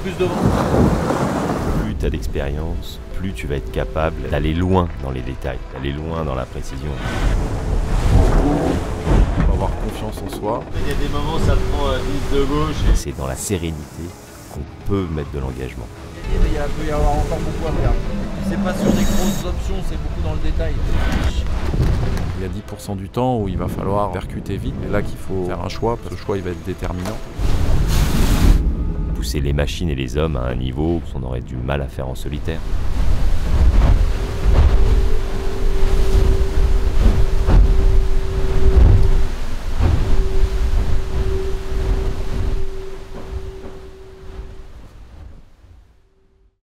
plus devant. Plus tu as d'expérience, plus tu vas être capable d'aller loin dans les détails, d'aller loin dans la précision. Il faut avoir confiance en soi. Il y a des moments, ça prend 10 de gauche. C'est dans la sérénité qu'on peut mettre de l'engagement. Il peut y avoir encore beaucoup à faire. C'est pas sur des grosses options, c'est beaucoup dans le détail. Il y a 10% du temps où il va falloir percuter vite. Et là qu'il faut faire un choix, parce que le choix il va être déterminant. Pousser les machines et les hommes à un niveau qu'on aurait du mal à faire en solitaire.